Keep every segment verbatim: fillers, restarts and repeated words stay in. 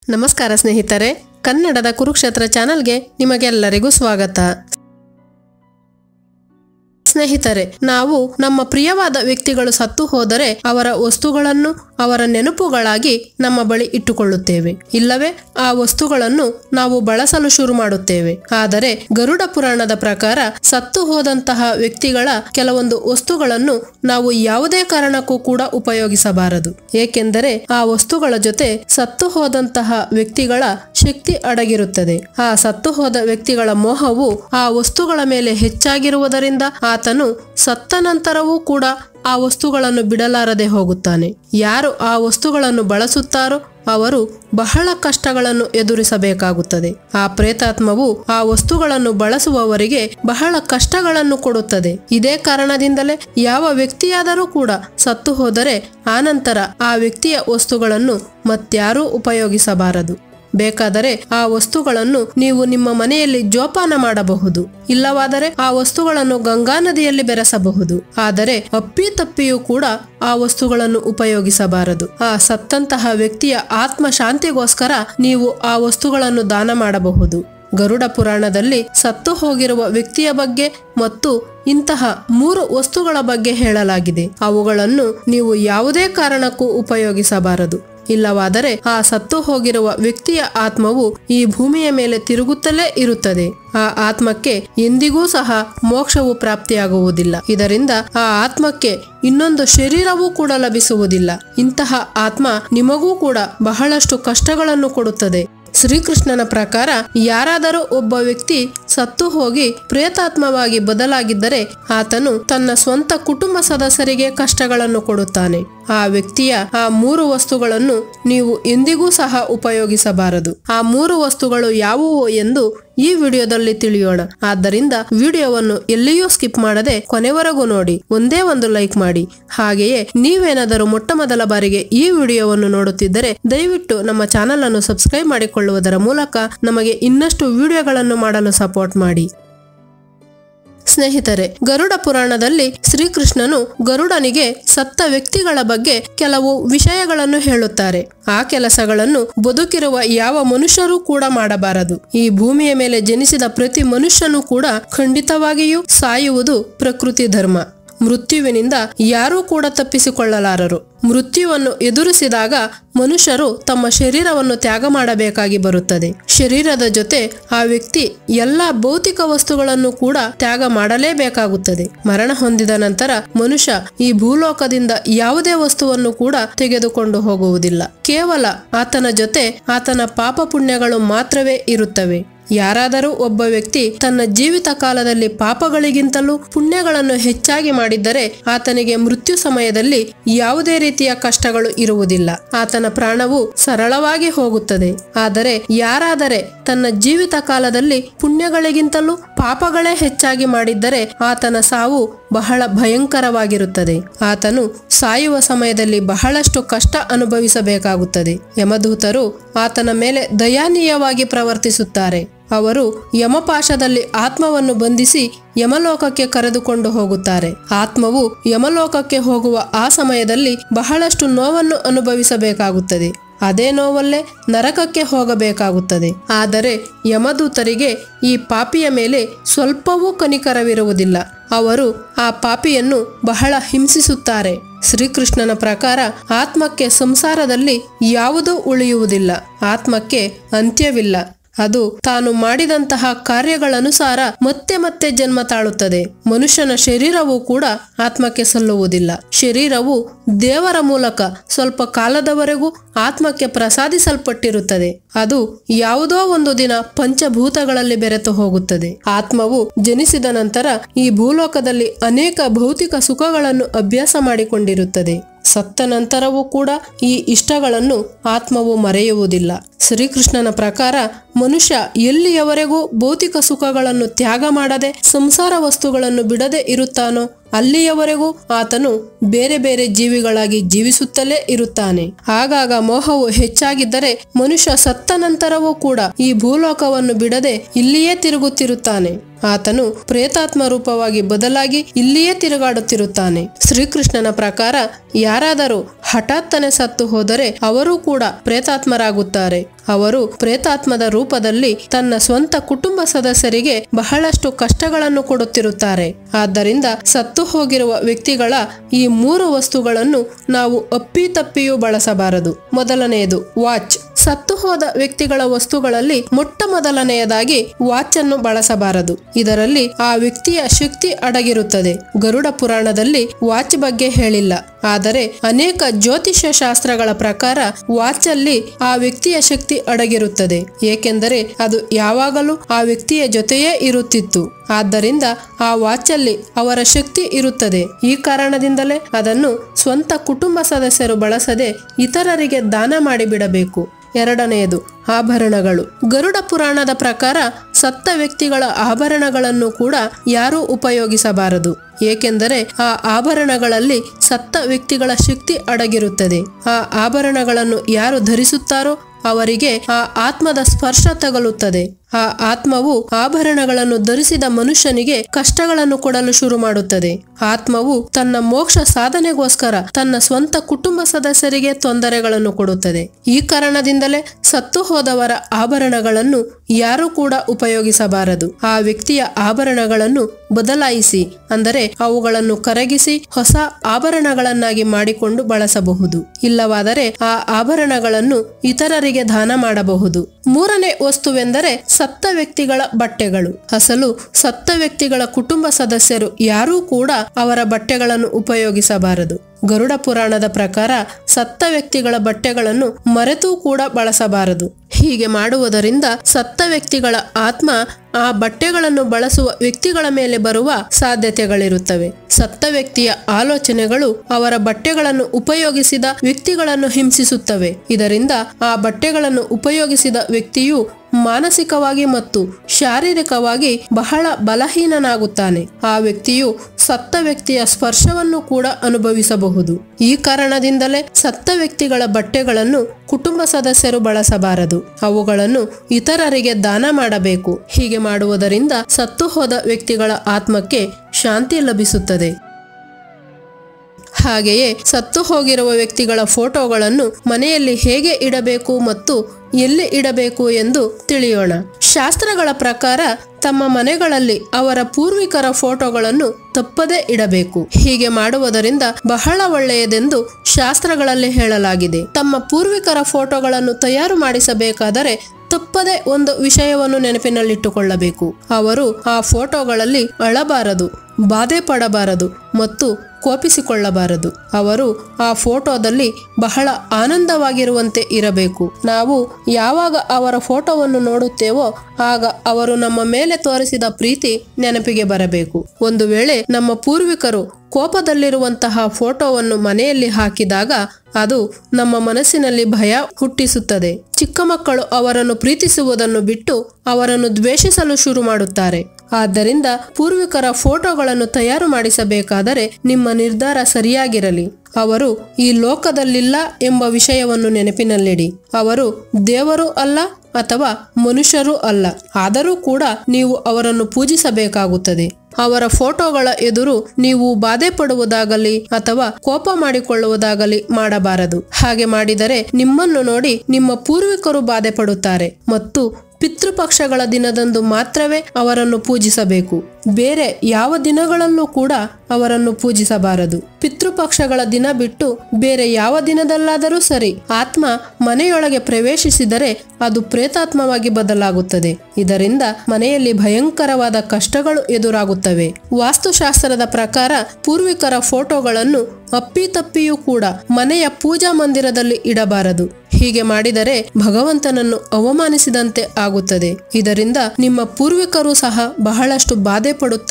ನಮಸ್ಕಾರ ಸ್ನೇಹಿತರೆ, ಕನ್ನಡದ ಕುರುಕ್ಷೇತ್ರ ಚಾನೆಲ್ಗೆ ನಿಮಗೆಲ್ಲರಿಗೂ ಸ್ವಾಗತ. ಸ್ನೇಹಿತರೆ, ನಾವು ನಮ್ಮ ಪ್ರಿಯವಾದ ವ್ಯಕ್ತಿಗಳು ಸತ್ತು ಹೋದರೆ ಅವರ ವಸ್ತುಗಳನ್ನು ಅವರ ನೆನಪುಗಳಾಗಿ ನಮ್ಮ ಬಳಿ ಇಟ್ಟುಕೊಳ್ಳುತ್ತೇವೆ, ಇಲ್ಲವೇ ಆ ವಸ್ತುಗಳನ್ನು ನಾವು ಬಳಸಲು ಶುರು ಮಾಡುತ್ತೇವೆ. ಆದರೆ ಗರುಡ ಪುರಾಣದ ಪ್ರಕಾರ ಸತ್ತು ಹೋದಂತಹ ವ್ಯಕ್ತಿಗಳ ಕೆಲವೊಂದು ವಸ್ತುಗಳನ್ನು ನಾವು ಯಾವುದೇ ಕಾರಣಕ್ಕೂ ಕೂಡ ಉಪಯೋಗಿಸಬಾರದು. ಏಕೆಂದರೆ ಆ ವಸ್ತುಗಳ ಜೊತೆ ಸತ್ತು ಹೋದಂತಹ ವ್ಯಕ್ತಿಗಳ ಶಕ್ತಿ ಅಡಗಿರುತ್ತದೆ. ಆ ಸತ್ತು ಹೋದ ವ್ಯಕ್ತಿಗಳ ಮೋಹವು ಆ ವಸ್ತುಗಳ ಮೇಲೆ ಹೆಚ್ಚಾಗಿರುವುದರಿಂದ ಆತನು ಸತ್ತ ನಂತರವೂ ಕೂಡ ಆ ವಸ್ತುಗಳನ್ನು ಬಿಡಲಾರದೆ ಹೋಗುತ್ತಾನೆ. ಯಾರು ಆ ವಸ್ತುಗಳನ್ನು ಬಳಸುತ್ತಾರೋ ಅವರು ಬಹಳ ಕಷ್ಟಗಳನ್ನು ಎದುರಿಸಬೇಕಾಗುತ್ತದೆ. ಆ ಪ್ರೇತಾತ್ಮವು ಆ ವಸ್ತುಗಳನ್ನು ಬಳಸುವವರಿಗೆ ಬಹಳ ಕಷ್ಟಗಳನ್ನು ಕೊಡುತ್ತದೆ. ಇದೇ ಕಾರಣದಿಂದಲೇ ಯಾವ ವ್ಯಕ್ತಿಯಾದರೂ ಕೂಡ ಸತ್ತು ಹೋದರೆ ಆನಂತರ ಆ ವ್ಯಕ್ತಿಯ ವಸ್ತುಗಳನ್ನು ಮತ್ಯಾರೂ ಉಪಯೋಗಿಸಬಾರದು. ಬೇಕಾದರೆ ಆ ವಸ್ತುಗಳನ್ನು ನೀವು ನಿಮ್ಮ ಮನೆಯಲ್ಲಿ ಜೋಪಾನ ಮಾಡಬಹುದು, ಇಲ್ಲವಾದರೆ ಆ ವಸ್ತುಗಳನ್ನು ಗಂಗಾ ನದಿಯಲ್ಲಿ ಬೆರೆಸಬಹುದು. ಆದರೆ ಅಪ್ಪಿತಪ್ಪಿಯೂ ಕೂಡ ಆ ವಸ್ತುಗಳನ್ನು ಉಪಯೋಗಿಸಬಾರದು. ಆ ಸತ್ತಂತಹ ವ್ಯಕ್ತಿಯ ಆತ್ಮ ಶಾಂತಿಗೋಸ್ಕರ ನೀವು ಆ ವಸ್ತುಗಳನ್ನು ದಾನ ಮಾಡಬಹುದು. ಗರುಡ ಪುರಾಣದಲ್ಲಿ ಸತ್ತು ಹೋಗಿರುವ ವ್ಯಕ್ತಿಯ ಬಗ್ಗೆ ಮತ್ತು ಇಂತಹ ಮೂರು ವಸ್ತುಗಳ ಬಗ್ಗೆ ಹೇಳಲಾಗಿದೆ. ಅವುಗಳನ್ನು ನೀವು ಯಾವುದೇ ಕಾರಣಕ್ಕೂ ಉಪಯೋಗಿಸಬಾರದು. ಇಲ್ಲವಾದರೆ ಆ ಸತ್ತು ಹೋಗಿರುವ ವ್ಯಕ್ತಿಯ ಆತ್ಮವು ಈ ಭೂಮಿಯ ಮೇಲೆ ತಿರುಗುತ್ತಲೇ ಇರುತ್ತದೆ. ಆ ಆತ್ಮಕ್ಕೆ ಎಂದಿಗೂ ಸಹ ಮೋಕ್ಷವು ಪ್ರಾಪ್ತಿಯಾಗುವುದಿಲ್ಲ. ಇದರಿಂದ ಆ ಆತ್ಮಕ್ಕೆ ಇನ್ನೊಂದು ಶರೀರವೂ ಕೂಡ ಲಭಿಸುವುದಿಲ್ಲ. ಇಂತಹ ಆತ್ಮ ನಿಮಗೂ ಕೂಡ ಬಹಳಷ್ಟು ಕಷ್ಟಗಳನ್ನು ಕೊಡುತ್ತದೆ. ಶ್ರೀಕೃಷ್ಣನ ಪ್ರಕಾರ ಯಾರಾದರೂ ಒಬ್ಬ ವ್ಯಕ್ತಿ ಸತ್ತು ಹೋಗಿ ಪ್ರೇತಾತ್ಮವಾಗಿ ಬದಲಾಗಿದ್ದರೆ ಆತನು ತನ್ನ ಸ್ವಂತ ಕುಟುಂಬ ಸದಸ್ಯರಿಗೆ ಕಷ್ಟಗಳನ್ನು ಕೊಡುತ್ತಾನೆ. ಆ ವ್ಯಕ್ತಿಯ ಆ ಮೂರು ವಸ್ತುಗಳನ್ನು ನೀವು ಎಂದಿಗೂ ಸಹ ಉಪಯೋಗಿಸಬಾರದು. ಆ ಮೂರು ವಸ್ತುಗಳು ಯಾವುವು ಎಂದು ಈ ವಿಡಿಯೋದಲ್ಲಿ ತಿಳಿಯೋಣ. ಆದ್ದರಿಂದ ವಿಡಿಯೋವನ್ನು ಎಲ್ಲಿಯೂ ಸ್ಕಿಪ್ ಮಾಡದೆ ಕೊನೆವರೆಗೂ ನೋಡಿ. ಒಂದೇ ಒಂದು ಲೈಕ್ ಮಾಡಿ. ಹಾಗೆಯೇ ನೀವೇನಾದರೂ ಮೊಟ್ಟ ಮೊದಲ ಬಾರಿಗೆ ಈ ವಿಡಿಯೋವನ್ನು ನೋಡುತ್ತಿದ್ದರೆ ದಯವಿಟ್ಟು ನಮ್ಮ ಚಾನೆಲ್ ಅನ್ನು ಸಬ್ಸ್ಕ್ರೈಬ್ ಮಾಡಿಕೊಳ್ಳುವುದರ ಮೂಲಕ ನಮಗೆ ಇನ್ನಷ್ಟು ವಿಡಿಯೋಗಳನ್ನು ಮಾಡಲು ಸಪೋರ್ಟ್ ಮಾಡಿ. ಸ್ನೇಹಿತರೆ, ಗರುಡ ಪುರಾಣದಲ್ಲಿ ಶ್ರೀಕೃಷ್ಣನು ಗರುಡನಿಗೆ ಸತ್ತ ವ್ಯಕ್ತಿಗಳ ಬಗ್ಗೆ ಕೆಲವು ವಿಷಯಗಳನ್ನು ಹೇಳುತ್ತಾರೆ. ಆ ಕೆಲಸಗಳನ್ನು ಬದುಕಿರುವ ಯಾವ ಮನುಷ್ಯರೂ ಕೂಡ ಮಾಡಬಾರದು. ಈ ಭೂಮಿಯ ಮೇಲೆ ಜನಿಸಿದ ಪ್ರತಿ ಮನುಷ್ಯನೂ ಕೂಡ ಖಂಡಿತವಾಗಿಯೂ ಸಾಯುವುದು ಪ್ರಕೃತಿ ಧರ್ಮ. ಮೃತ್ಯುವಿನಿಂದ ಯಾರೂ ಕೂಡ ತಪ್ಪಿಸಿಕೊಳ್ಳಲಾರರು. ಮೃತ್ಯುವನ್ನು ಎದುರಿಸಿದಾಗ ಮನುಷ್ಯರು ತಮ್ಮ ಶರೀರವನ್ನು ತ್ಯಾಗ ಮಾಡಬೇಕಾಗಿ ಬರುತ್ತದೆ. ಶರೀರದ ಜೊತೆ ಆ ವ್ಯಕ್ತಿ ಎಲ್ಲ ಭೌತಿಕ ವಸ್ತುಗಳನ್ನು ಕೂಡ ತ್ಯಾಗ ಮಾಡಲೇಬೇಕಾಗುತ್ತದೆ. ಮರಣ ಹೊಂದಿದ ನಂತರ ಮನುಷ್ಯ ಈ ಭೂಲೋಕದಿಂದ ಯಾವುದೇ ವಸ್ತುವನ್ನು ಕೂಡ ತೆಗೆದುಕೊಂಡು ಹೋಗುವುದಿಲ್ಲ. ಕೇವಲ ಆತನ ಜೊತೆ ಆತನ ಪಾಪ ಪುಣ್ಯಗಳು ಮಾತ್ರವೇ ಇರುತ್ತವೆ. ಯಾರಾದರೂ ಒಬ್ಬ ವ್ಯಕ್ತಿ ತನ್ನ ಜೀವಿತ ಕಾಲದಲ್ಲಿ ಪಾಪಗಳಿಗಿಂತಲೂ ಪುಣ್ಯಗಳನ್ನು ಹೆಚ್ಚಾಗಿ ಮಾಡಿದ್ದರೆ ಆತನಿಗೆ ಮೃತ್ಯು ಸಮಯದಲ್ಲಿ ಯಾವುದೇ ರೀತಿಯ ಕಷ್ಟಗಳು ಇರುವುದಿಲ್ಲ. ಆತನ ಪ್ರಾಣವು ಸರಳವಾಗಿ ಹೋಗುತ್ತದೆ. ಆದರೆ ಯಾರಾದರೆ ತನ್ನ ಜೀವಿತ ಕಾಲದಲ್ಲಿ ಪುಣ್ಯಗಳಿಗಿಂತಲೂ ಪಾಪಗಳೇ ಹೆಚ್ಚಾಗಿ ಮಾಡಿದ್ದರೆ ಆತನ ಸಾವು ಬಹಳ ಭಯಂಕರವಾಗಿರುತ್ತದೆ. ಆತನು ಸಾಯುವ ಸಮಯದಲ್ಲಿ ಬಹಳಷ್ಟು ಕಷ್ಟ ಅನುಭವಿಸಬೇಕಾಗುತ್ತದೆ. ಯಮದೂತರು ಆತನ ಮೇಲೆ ದಯಾನೀಯವಾಗಿ ಪ್ರವರ್ತಿಸುತ್ತಾರೆ. ಅವರು ಯಮಪಾಶದಲ್ಲಿ ಆತ್ಮವನ್ನು ಬಂಧಿಸಿ ಯಮಲೋಕಕ್ಕೆ ಕರೆದುಕೊಂಡು ಹೋಗುತ್ತಾರೆ. ಆತ್ಮವು ಯಮಲೋಕಕ್ಕೆ ಹೋಗುವ ಆ ಸಮಯದಲ್ಲಿ ಬಹಳಷ್ಟು ನೋವನ್ನು ಅನುಭವಿಸಬೇಕಾಗುತ್ತದೆ. ಅದೇ ನೋವಲ್ಲೇ ನರಕಕ್ಕೆ ಹೋಗಬೇಕಾಗುತ್ತದೆ. ಆದರೆ ಯಮದೂತರಿಗೆ ಈ ಪಾಪಿಯ ಮೇಲೆ ಸ್ವಲ್ಪವೂ ಕನಿಕರವಿರುವುದಿಲ್ಲ. ಅವರು ಆ ಪಾಪಿಯನ್ನು ಬಹಳ ಹಿಂಸಿಸುತ್ತಾರೆ. ಶ್ರೀಕೃಷ್ಣನ ಪ್ರಕಾರ ಆತ್ಮಕ್ಕೆ ಸಂಸಾರದಲ್ಲಿ ಯಾವುದೂ ಉಳಿಯುವುದಿಲ್ಲ. ಆತ್ಮಕ್ಕೆ ಅಂತ್ಯವಿಲ್ಲ. ಅದು ತಾನು ಮಾಡಿದಂತಹ ಕಾರ್ಯಗಳನುಸಾರ ಮತ್ತೆ ಮತ್ತೆ ಜನ್ಮ ತಾಳುತ್ತದೆ. ಮನುಷ್ಯನ ಶರೀರವೂ ಕೂಡ ಆತ್ಮಕ್ಕೆ ಸಲ್ಲುವುದಿಲ್ಲ. ಶರೀರವು ದೇವರ ಮೂಲಕ ಸ್ವಲ್ಪ ಕಾಲದವರೆಗೂ ಆತ್ಮಕ್ಕೆ ಪ್ರಸಾದಿಸಲ್ಪಟ್ಟಿರುತ್ತದೆ. ಅದು ಯಾವುದೋ ಒಂದು ದಿನ ಪಂಚಭೂತಗಳಲ್ಲಿ ಬೆರೆತು ಹೋಗುತ್ತದೆ. ಆತ್ಮವು ಜನಿಸಿದ ನಂತರ ಈ ಭೂಲೋಕದಲ್ಲಿ ಅನೇಕ ಭೌತಿಕ ಸುಖಗಳನ್ನು ಅಭ್ಯಾಸ ಮಾಡಿಕೊಂಡಿರುತ್ತದೆ. ಸತ್ತ ನಂತರವೂ ಕೂಡ ಈ ಇಷ್ಟಗಳನ್ನು ಆತ್ಮವು ಮರೆಯುವುದಿಲ್ಲ. ಶ್ರೀಕೃಷ್ಣನ ಪ್ರಕಾರ ಮನುಷ್ಯ ಎಲ್ಲಿಯವರೆಗೂ ಭೌತಿಕ ಸುಖಗಳನ್ನು ತ್ಯಾಗ ಮಾಡದೆ ಸಂಸಾರ ವಸ್ತುಗಳನ್ನು ಬಿಡದೆ ಇರುತ್ತಾನೋ ಅಲ್ಲಿಯವರೆಗೂ ಆತನು ಬೇರೆ ಬೇರೆ ಜೀವಿಗಳಾಗಿ ಜೀವಿಸುತ್ತಲೇ ಇರುತ್ತಾನೆ. ಆಗಾಗ ಮೋಹವು ಹೆಚ್ಚಾಗಿದ್ದರೆ ಮನುಷ್ಯ ಸತ್ತ ನಂತರವೂ ಕೂಡ ಈ ಭೂಲೋಕವನ್ನು ಬಿಡದೆ ಇಲ್ಲಿಯೇ ತಿರುಗುತ್ತಿರುತ್ತಾನೆ. ಆತನು ಪ್ರೇತಾತ್ಮ ರೂಪವಾಗಿ ಬದಲಾಗಿ ಇಲ್ಲಿಯೇ ತಿರುಗಾಡುತ್ತಿರುತ್ತಾನೆ. ಶ್ರೀಕೃಷ್ಣನ ಪ್ರಕಾರ ಯಾರಾದರೂ ಹಠಾತ್ತನೆ ಸತ್ತು ಹೋದರೆ ಅವರೂ ಕೂಡ ಪ್ರೇತಾತ್ಮರಾಗುತ್ತಾರೆ. ಅವರು ಪ್ರೇತಾತ್ಮದ ರೂಪದಲ್ಲಿ ತನ್ನ ಸ್ವಂತ ಕುಟುಂಬ ಸದಸ್ಯರಿಗೆ ಬಹಳಷ್ಟು ಕಷ್ಟಗಳನ್ನು ಕೊಡುತ್ತಿರುತ್ತಾರೆ. ಆದ್ದರಿಂದ ಸತ್ತು ಹೋಗಿರುವ ವ್ಯಕ್ತಿಗಳ ಈ ಮೂರು ವಸ್ತುಗಳನ್ನು ನಾವು ಅಪ್ಪಿತಪ್ಪಿಯೂ ಬಳಸಬಾರದು. ಮೊದಲನೆಯದು ವಾಚ್. ಸತ್ತು ಹೋದ ವ್ಯಕ್ತಿಗಳ ವಸ್ತುಗಳಲ್ಲಿ ಮೊಟ್ಟ ಮೊದಲನೆಯದಾಗಿ ವಾಚ್ ಅನ್ನು ಬಳಸಬಾರದು. ಇದರಲ್ಲಿ ಆ ವ್ಯಕ್ತಿಯ ಶಕ್ತಿ ಅಡಗಿರುತ್ತದೆ. ಗರುಡ ಪುರಾಣದಲ್ಲಿ ವಾಚ್ ಬಗ್ಗೆ ಹೇಳಿಲ್ಲ, ಆದರೆ ಅನೇಕ ಜ್ಯೋತಿಷ್ಯ ಶಾಸ್ತ್ರಗಳ ಪ್ರಕಾರ ವಾಚ್ ಅಲ್ಲಿ ಆ ವ್ಯಕ್ತಿಯ ಶಕ್ತಿ ಅಡಗಿರುತ್ತದೆ. ಏಕೆಂದರೆ ಅದು ಯಾವಾಗಲೂ ಆ ವ್ಯಕ್ತಿಯ ಜೊತೆಯೇ ಇರುತ್ತಿತ್ತು. ಆದ್ದರಿಂದ ಆ ವಾಚಲ್ಲಿ ಅವರ ಶಕ್ತಿ ಇರುತ್ತದೆ. ಈ ಕಾರಣದಿಂದಲೇ ಅದನ್ನು ಸ್ವಂತ ಕುಟುಂಬ ಸದಸ್ಯರು ಬಳಸದೆ ಇತರರಿಗೆ ದಾನ ಮಾಡಿಬಿಡಬೇಕು. ಎರಡನೆಯದು ಆಭರಣಗಳು. ಗರುಡ ಪುರಾಣದ ಪ್ರಕಾರ ಸತ್ತ ವ್ಯಕ್ತಿಗಳ ಆಭರಣಗಳನ್ನು ಕೂಡ ಯಾರೂ ಉಪಯೋಗಿಸಬಾರದು. ಏಕೆಂದರೆ ಆ ಆಭರಣಗಳಲ್ಲಿ ಸತ್ತ ವ್ಯಕ್ತಿಗಳ ಶಕ್ತಿ ಅಡಗಿರುತ್ತದೆ. ಆ ಆಭರಣಗಳನ್ನು ಯಾರು ಧರಿಸುತ್ತಾರೋ ಅವರಿಗೆ ಆ ಆತ್ಮದ ಸ್ಪರ್ಶ ತಗಲುತ್ತದೆ. ಆ ಆತ್ಮವು ಆಭರಣಗಳನ್ನು ಧರಿಸಿದ ಮನುಷ್ಯನಿಗೆ ಕಷ್ಟಗಳನ್ನು ಕೊಡಲು ಶುರು ಮಾಡುತ್ತದೆ. ಆತ್ಮವು ತನ್ನ ಮೋಕ್ಷ ಸಾಧನೆಗೋಸ್ಕರ ತನ್ನ ಸ್ವಂತ ಕುಟುಂಬ ಸದಸ್ಯರಿಗೆ ತೊಂದರೆಗಳನ್ನು ಕೊಡುತ್ತದೆ. ಈ ಕಾರಣದಿಂದಲೇ ಸತ್ತು ಹೋದವರ ಆಭರಣಗಳನ್ನು ಯಾರೂ ಕೂಡ ಉಪಯೋಗಿಸಬಾರದು. ಆ ವ್ಯಕ್ತಿಯ ಆಭರಣಗಳನ್ನು ಬದಲಾಯಿಸಿ, ಅಂದರೆ ಅವುಗಳನ್ನು ಕರಗಿಸಿ ಹೊಸ ಆಭರಣಗಳನ್ನಾಗಿ ಮಾಡಿಕೊಂಡು ಬಳಸಬಹುದು. ಇಲ್ಲವಾದರೆ ಆ ಆಭರಣಗಳನ್ನು ಇತರರಿಗೆ ದಾನ ಮಾಡಬಹುದು. ಮೂರನೇ ವಸ್ತುವೆಂದರೆ ಸತ್ತ ವ್ಯಕ್ತಿಗಳ ಬಟ್ಟೆಗಳು. ಅಸಲು ಸತ್ತ ವ್ಯಕ್ತಿಗಳ ಕುಟುಂಬ ಸದಸ್ಯರು ಯಾರೂ ಕೂಡ ಅವರ ಬಟ್ಟೆಗಳನ್ನು ಉಪಯೋಗಿಸಬಾರದು. ಗರುಡ ಪುರಾಣದ ಪ್ರಕಾರ ಸತ್ತ ವ್ಯಕ್ತಿಗಳ ಬಟ್ಟೆಗಳನ್ನು ಮರೆತೂ ಕೂಡ ಬಳಸಬಾರದು. ಹೀಗೆ ಮಾಡುವುದರಿಂದ ಸತ್ತ ವ್ಯಕ್ತಿಗಳ ಆತ್ಮ ಆ ಬಟ್ಟೆಗಳನ್ನು ಬಳಸುವ ವ್ಯಕ್ತಿಗಳ ಮೇಲೆ ಬರುವ ಸಾಧ್ಯತೆಗಳಿರುತ್ತವೆ. ಸತ್ತ ವ್ಯಕ್ತಿಯ ಆಲೋಚನೆಗಳು ಅವರ ಬಟ್ಟೆಗಳನ್ನು ಉಪಯೋಗಿಸಿದ ವ್ಯಕ್ತಿಗಳನ್ನು ಹಿಂಸಿಸುತ್ತವೆ. ಇದರಿಂದ ಆ ಬಟ್ಟೆಗಳನ್ನು ಉಪಯೋಗಿಸಿದ ವ್ಯಕ್ತಿಯು ಮಾನಸಿಕವಾಗಿ ಮತ್ತು ಶಾರೀರಿಕವಾಗಿ ಬಹಳ ಬಲಹೀನನಾಗುತ್ತಾನೆ. ಆ ವ್ಯಕ್ತಿಯು ಸತ್ತ ವ್ಯಕ್ತಿಯ ಸ್ಪರ್ಶವನ್ನು ಕೂಡ ಅನುಭವಿಸಬಹುದು. ಈ ಕಾರಣದಿಂದಲೇ ಸತ್ತ ವ್ಯಕ್ತಿಗಳ ಬಟ್ಟೆಗಳನ್ನು ಕುಟುಂಬ ಸದಸ್ಯರು ಬಳಸಬಾರದು. ಅವುಗಳನ್ನು ಇತರರಿಗೆ ದಾನ ಮಾಡಬೇಕು. ಹೀಗೆ ಮಾಡುವುದರಿಂದ ಸತ್ತು ಹೋದ ವ್ಯಕ್ತಿಗಳ ಆತ್ಮಕ್ಕೆ ಶಾಂತಿ ಲಭಿಸುತ್ತದೆ. ಹಾಗೆಯೇ ಸತ್ತು ಹೋಗಿರುವ ವ್ಯಕ್ತಿಗಳ ಫೋಟೋಗಳನ್ನು ಮನೆಯಲ್ಲಿ ಹೇಗೆ ಇಡಬೇಕು ಮತ್ತು ಎಲ್ಲಿ ಇಡಬೇಕು ಎಂದು ತಿಳಿಯೋಣ. ಶಾಸ್ತ್ರಗಳ ಪ್ರಕಾರ ತಮ್ಮ ಮನೆಗಳಲ್ಲಿ ಅವರ ಪೂರ್ವಿಕರ ಫೋಟೋಗಳನ್ನು ತಪ್ಪದೇ ಇಡಬೇಕು. ಹೀಗೆ ಮಾಡುವುದರಿಂದ ಬಹಳ ಒಳ್ಳೆಯದೆಂದು ಶಾಸ್ತ್ರಗಳಲ್ಲಿ ಹೇಳಲಾಗಿದೆ. ತಮ್ಮ ಪೂರ್ವಿಕರ ಫೋಟೋಗಳನ್ನು ತಯಾರು ಮಾಡಿಸಬೇಕಾದರೆ ತಪ್ಪದೆ ಒಂದು ವಿಷಯವನ್ನು ನೆನಪಿನಲ್ಲಿಟ್ಟುಕೊಳ್ಳಬೇಕು. ಅವರು ಆ ಫೋಟೋಗಳಲ್ಲಿ ಅಳಬಾರದು, ಬಾಧೆ ಪಡಬಾರದು ಮತ್ತು ಕೋಪಿಸಿಕೊಳ್ಳಬಾರದು. ಅವರು ಆ ಫೋಟೋದಲ್ಲಿ ಬಹಳ ಆನಂದವಾಗಿರುವಂತೆ ಇರಬೇಕು. ನಾವು ಯಾವಾಗ ಅವರ ಫೋಟೋವನ್ನು ನೋಡುತ್ತೇವೋ ಆಗ ಅವರು ನಮ್ಮ ಮೇಲೆ ತೋರಿಸಿದ ಪ್ರೀತಿ ನೆನಪಿಗೆ ಬರಬೇಕು. ಒಂದು ವೇಳೆ ನಮ್ಮ ಪೂರ್ವಿಕರು ಕೋಪದಲ್ಲಿರುವಂತಹ ಫೋಟೋವನ್ನು ಮನೆಯಲ್ಲಿ ಹಾಕಿದಾಗ ಅದು ನಮ್ಮ ಮನಸ್ಸಿನಲ್ಲಿ ಭಯ ಹುಟ್ಟಿಸುತ್ತದೆ. ಚಿಕ್ಕ ಮಕ್ಕಳು ಅವರನ್ನು ಪ್ರೀತಿಸುವುದನ್ನು ಬಿಟ್ಟು ಅವರನ್ನು ದ್ವೇಷಿಸಲು ಶುರು ಮಾಡುತ್ತಾರೆ. ಆದ್ದರಿಂದ ಪೂರ್ವಿಕರ ಫೋಟೋಗಳನ್ನು ತಯಾರು ಮಾಡಿಸಬೇಕಾದರೆ ನಿಮ್ಮ ನಿರ್ಧಾರ ಸರಿಯಾಗಿರಲಿ. ಅವರು ಈ ಲೋಕದಲ್ಲಿಲ್ಲ ಎಂಬ ವಿಷಯವನ್ನು ನೆನಪಿನಲ್ಲಿಡಿ. ಅವರು ದೇವರು ಅಲ್ಲ ಅಥವಾ ಮನುಷ್ಯರೂ ಅಲ್ಲ. ಆದರೂ ಕೂಡ ನೀವು ಅವರನ್ನು ಪೂಜಿಸಬೇಕಾಗುತ್ತದೆ. ಅವರ ಫೋಟೋಗಳ ಎದುರು ನೀವು ಬಾಧೆ ಪಡುವುದಾಗಲಿ ಅಥವಾ ಕೋಪ ಮಾಡಿಕೊಳ್ಳುವುದಾಗಲಿ ಮಾಡಬಾರದು. ಹಾಗೆ ಮಾಡಿದರೆ ನಿಮ್ಮನ್ನು ನೋಡಿ ನಿಮ್ಮ ಪೂರ್ವಿಕರು ಬಾಧೆ ಪಡುತ್ತಾರೆ. ಮತ್ತು ಪಿತೃಪಕ್ಷಗಳ ದಿನದಂದು ಮಾತ್ರವೇ ಅವರನ್ನು ಪೂಜಿಸಬೇಕು. ಬೇರೆ ಯಾವ ದಿನಗಳಲ್ಲೂ ಕೂಡ ಅವರನ್ನು ಪೂಜಿಸಬಾರದು. ಪಿತೃಪಕ್ಷಗಳ ದಿನ ಬಿಟ್ಟು ಬೇರೆ ಯಾವ ದಿನದಲ್ಲಾದರೂ ಸರಿ, ಆತ್ಮ ಮನೆಯೊಳಗೆ ಪ್ರವೇಶಿಸಿದರೆ ಅದು ಪ್ರೇತಾತ್ಮವಾಗಿ ಬದಲಾಗುತ್ತದೆ. ಇದರಿಂದ ಮನೆಯಲ್ಲಿ ಭಯಂಕರವಾದ ಕಷ್ಟಗಳು ಎದುರಾಗುತ್ತವೆ. ವಾಸ್ತುಶಾಸ್ತ್ರದ ಪ್ರಕಾರ ಪೂರ್ವಿಕರ ಫೋಟೋಗಳನ್ನು ಅಪ್ಪಿತಪ್ಪಿಯೂ ಕೂಡ ಮನೆಯ ಪೂಜಾ ಮಂದಿರದಲ್ಲಿ ಇಡಬಾರದು. ಹೀಗೆ ಮಾಡಿದರೆ ಭಗವಂತನನ್ನು ಅವಮಾನಿಸಿದಂತೆ ಆಗುತ್ತದೆ. ಇದರಿಂದ ನಿಮ್ಮ ಪೂರ್ವಿಕರು ಸಹ ಬಹಳಷ್ಟು ಬಾಧೆ ಪಡುತ್ತಾರೆ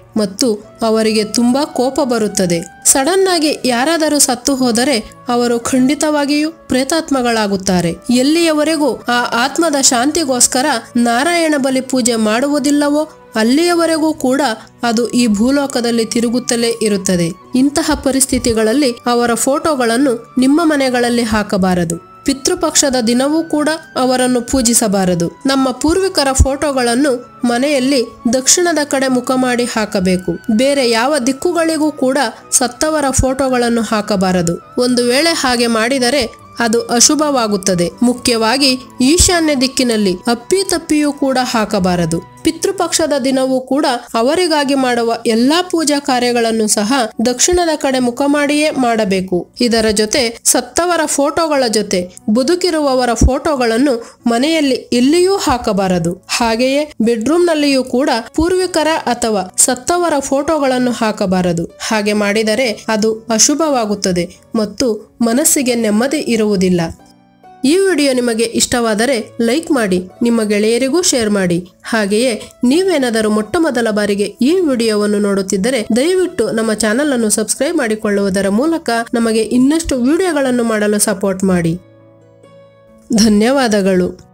ಮತ್ತು ಅವರಿಗೆ ತುಂಬಾ ಕೋಪ ಬರುತ್ತದೆ. ಸಡನ್ ಆಗಿ ಯಾರಾದರೂ ಸತ್ತು ಹೋದರೆ ಅವರು ಖಂಡಿತವಾಗಿಯೂ ಪ್ರೇತಾತ್ಮಗಳಾಗುತ್ತಾರೆ. ಎಲ್ಲಿಯವರೆಗೂ ಆ ಆತ್ಮದ ಶಾಂತಿಗೋಸ್ಕರ ನಾರಾಯಣ ಬಲಿ ಪೂಜೆ ಮಾಡುವುದಿಲ್ಲವೋ ಅಲ್ಲಿಯವರೆಗೂ ಕೂಡ ಅದು ಈ ಭೂಲೋಕದಲ್ಲಿ ತಿರುಗುತ್ತಲೇ ಇರುತ್ತದೆ. ಇಂತಹ ಪರಿಸ್ಥಿತಿಗಳಲ್ಲಿ ಅವರ ಫೋಟೋಗಳನ್ನು ನಿಮ್ಮ ಮನೆಗಳಲ್ಲಿ ಹಾಕಬಾರದು. ಪಿತೃಪಕ್ಷದ ದಿನವೂ ಕೂಡ ಅವರನ್ನು ಪೂಜಿಸಬಾರದು. ನಮ್ಮ ಪೂರ್ವಿಕರ ಫೋಟೋಗಳನ್ನು ಮನೆಯಲ್ಲಿ ದಕ್ಷಿಣದ ಕಡೆ ಮುಖ ಮಾಡಿ ಹಾಕಬೇಕು. ಬೇರೆ ಯಾವ ದಿಕ್ಕುಗಳಿಗೂ ಕೂಡ ಸತ್ತವರ ಫೋಟೋಗಳನ್ನು ಹಾಕಬಾರದು. ಒಂದು ವೇಳೆ ಹಾಗೆ ಮಾಡಿದರೆ ಅದು ಅಶುಭವಾಗುತ್ತದೆ. ಮುಖ್ಯವಾಗಿ ಈಶಾನ್ಯ ದಿಕ್ಕಿನಲ್ಲಿ ಅಪ್ಪಿತಪ್ಪಿಯೂ ಕೂಡ ಹಾಕಬಾರದು. ಪಿತೃಪಕ್ಷದ ದಿನವೂ ಕೂಡ ಅವರಿಗಾಗಿ ಮಾಡುವ ಎಲ್ಲಾ ಪೂಜಾ ಕಾರ್ಯಗಳನ್ನು ಸಹ ದಕ್ಷಿಣದ ಕಡೆ ಮುಖ ಮಾಡಿಯೇ ಮಾಡಬೇಕು. ಇದರ ಜೊತೆ ಸತ್ತವರ ಫೋಟೋಗಳ ಜೊತೆ ಬದುಕಿರುವವರ ಫೋಟೋಗಳನ್ನು ಮನೆಯಲ್ಲಿ ಎಲ್ಲಿಯೂ ಹಾಕಬಾರದು. ಹಾಗೆಯೇ ಬೆಡ್ರೂಮ್ ನಲ್ಲಿಯೂ ಕೂಡ ಪೂರ್ವಿಕರ ಅಥವಾ ಸತ್ತವರ ಫೋಟೋಗಳನ್ನು ಹಾಕಬಾರದು. ಹಾಗೆ ಮಾಡಿದರೆ ಅದು ಅಶುಭವಾಗುತ್ತದೆ ಮತ್ತು ಮನಸ್ಸಿಗೆ ನೆಮ್ಮದಿ ಇರುವುದಿಲ್ಲ. ಈ ವಿಡಿಯೋ ನಿಮಗೆ ಇಷ್ಟವಾದರೆ ಲೈಕ್ ಮಾಡಿ, ನಿಮ್ಮ ಗೆಳೆಯರಿಗೂ ಶೇರ್ ಮಾಡಿ. ಹಾಗೆಯೇ ನೀವೇನಾದರೂ ಮೊಟ್ಟ ಮೊದಲ ಬಾರಿಗೆ ಈ ವಿಡಿಯೋವನ್ನು ನೋಡುತ್ತಿದ್ದರೆ ದಯವಿಟ್ಟು ನಮ್ಮ ಚಾನೆಲ್ ಅನ್ನು ಸಬ್ಸ್ಕ್ರೈಬ್ ಮಾಡಿಕೊಳ್ಳುವುದರ ಮೂಲಕ ನಮಗೆ ಇನ್ನಷ್ಟು ವಿಡಿಯೋಗಳನ್ನು ಮಾಡಲು ಸಪೋರ್ಟ್ ಮಾಡಿ. ಧನ್ಯವಾದಗಳು.